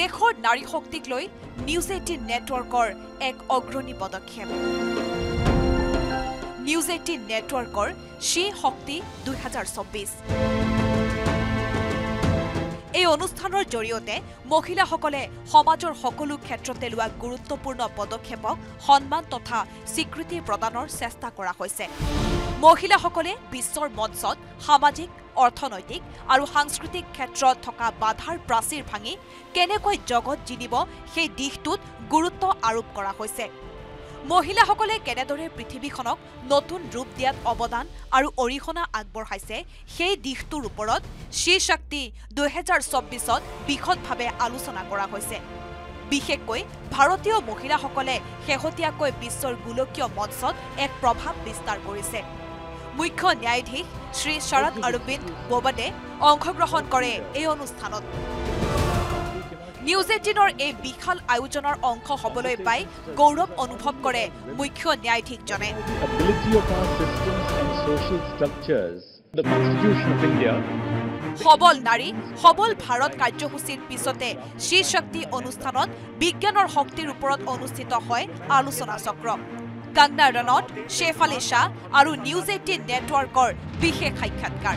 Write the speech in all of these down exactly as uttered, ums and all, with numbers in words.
দেশৰ নাৰী শক্তিক লৈ নিউজ এইটিন নেটৱৰ্কৰ এক অগ্ৰণী পদক্ষেপ নিউজ এইটিন নেটৱৰ্কৰ সেই শক্তি দুই হাজাৰ চৌব্বিছ এই অনুষ্ঠানৰ জৰিয়তে মহিলাসকলে সমাজৰ সকলো ক্ষেত্ৰতে লোৱা গুৰুত্বপূৰ্ণ পদক্ষেপক সন্মান তথা স্বীকৃতি প্ৰদানৰ চেষ্টা কৰা হৈছে মহিলাসকলে বিশ্বৰ মঞ্চত সামাজিক অৰ্থনৈতিক আৰু সাংস্কৃতিক ক্ষেত্ৰত থকা বাধাৰ প্ৰাচীৰ ভাঙি কেনেকৈ জগত জিনিব সেই দিশটোত গুৰুত্ব আৰোপ কৰা হৈছে মহিলাসকলে কেনেদৰে পৃথিৱীখনক নতুন ৰূপ দিয়াত অৱদান আৰু অৰিহণা আগবঢ়াইছে সেই দিশটোৰ ওপৰত শ্ৰী শক্তি দুই হাজাৰ চৌব্বিছত বিশদভাৱে আলোচনা কৰা হৈছে বিশেষকৈ ভাৰতীয় মহিলাসকলে শেহতীয়াকৈ বিশ্বৰ গোলকীয় মঞ্চত এক প্ৰভাৱ বিস্তাৰ কৰিছে মুখ্য ন্যায়াধীশ শ্ৰী শৰদ অৰবিন্দ বোবডে অংশগ্ৰহণ কৰে এই অনুষ্ঠানত নিউজ এইটিনৰ এই বিশাল আয়োজনৰ অংশ হ'বলৈ পাই গৌৰৱ অনুভৱ কৰে মুখ্য ন্যায়াধীশজনে সবল নাৰী সবল ভাৰত কাৰ্যসূচীৰ পিছতে শ্ৰী শক্তি অনুষ্ঠানত বিজ্ঞানৰ শক্তিৰ ওপৰত অনুষ্ঠিত হয় আলোচনা চক্ৰ কংগনা ৰাণাউত শেফালী শাহ আৰু নিউজ এইটিন নেটৱৰ্কৰ বিশেষ সাক্ষাৎকাৰ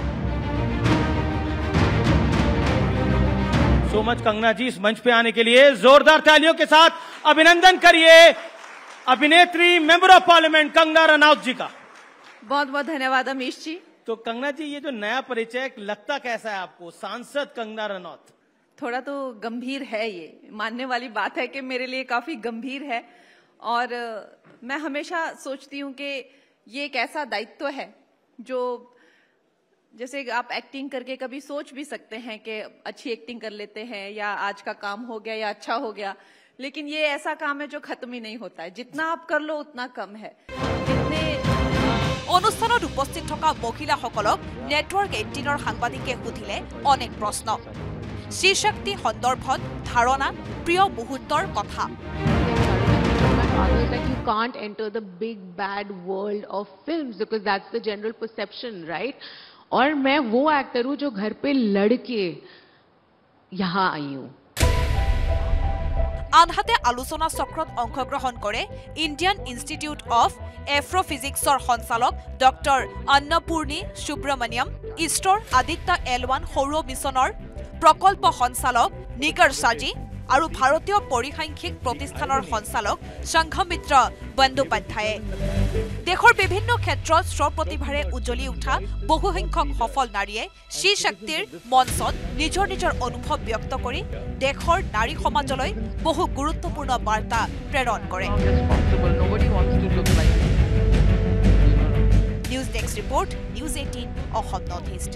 So much कंगना जी इस मंच पे आने के लिए जोरदार तालियों के साथ अभिनंदन करिए अभिनेत्री member of parliament Kangana Ranaut ji का बहुत बहुत धन्यवाद अमीश जी तो कंगना जी ये जो नया परिचय लगता कैसा है आपको सांसद कंगना रनौत थोड़ा तो गंभीर है ये मानने वाली बात है कि मेरे लिए काफी गंभीर है और मैं हमेशा सोचती हूँ कि ये एक ऐसा दायित्व है जो जैसे आप एक्टिंग करके कभी सोच भी सकते हैं कि अच्छी एक्टिंग कर लेते हैं या आज का काम हो गया या अच्छा हो गया लेकिन ये ऐसा काम है जो खत्म ही नहीं होता है जितना आप कर लो उतना कम है जितने অনুষ্ঠানত উপস্থিত থকা মহিলাসকলক নেটৱৰ্ক এইটিনৰ সাংবাদিকে সুধিলে অনেক প্ৰশ্ন শ্ৰী শক্তি সন্দৰ্ভত ধাৰণা প্ৰিয় মুহূৰ্তৰ কথা Others that you can't enter the big bad world of films because that's the general perception, right? और मैं वो एक्टर हूँ जो घर पे लड़के यहाँ आई हूँ আনহাতে আলোচনা চক্ৰত অংশগ্ৰহণ কৰে ইণ্ডিয়ান ইনষ্টিটিউট অফ এফ্ৰফিজিক্সৰ সঞ্চালক ডক্টৰ অন্নপূৰ্ণী সুব্ৰমণিয়ম ইষ্টৰ আদিত্য এল ওৱান সৌৰ মিছনৰ প্ৰকল্প সঞ্চালক নিগৰ সাজি আৰু ভাৰতীয় পৰিসাংখ্যিক প্ৰতিষ্ঠানৰ সঞ্চালক সংঘমিত্ৰ বন্দ্যোপাধ্যায়ে দেশৰ বিভিন্ন ক্ষেত্ৰত স্বপ্ৰতিভাৰে উজ্জ্বলি উঠা বহু সংখ্যক সফল নাৰীয়ে শ্ৰী শক্তিৰ মঞ্চত নিজৰ নিজৰ অনুভৱ ব্যক্ত কৰি দেশৰ নাৰী সমাজলৈ বহু গুৰুত্বপূৰ্ণ বাৰ্তা প্ৰেৰণ কৰে news desk report news eighteen Assam north east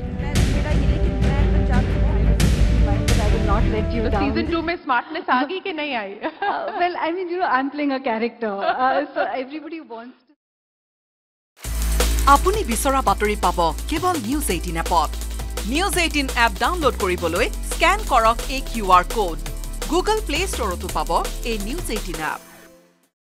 I will not let you so down. Season two में smartness आ गई कि नहीं आई? uh, well, I mean, you know, I'm playing a character, uh, so everybody wants to. আপুনি বিচৰা বাতৰি পাব কেৱল নিউজ এইটিন এপত নিউজ এইটিন এপ ডাউনলোড কৰিবলৈ স্ক্যান কৰক এই Q R code Google play ষ্টৰতো পাব এই নিউজ এইটিন এপ